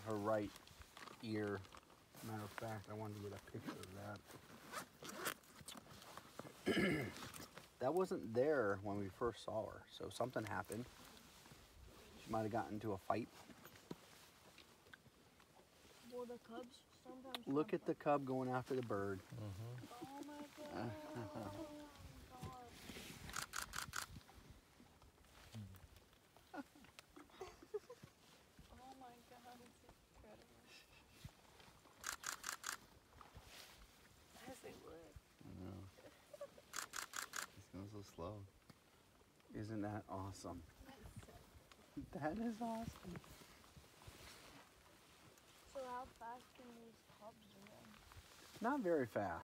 her right ear. Matter of fact, I wanted to get a picture of that. That wasn't there when we first saw her, so something happened. She might have gotten into a fight. Well, the cubs sometimes. Look at the cub going after the bird. Oh my god. Oh my god, it's incredible. As they would. I know. He's going so slow. Isn't that awesome? That is awesome. So how fast can these cubs run? Not very fast.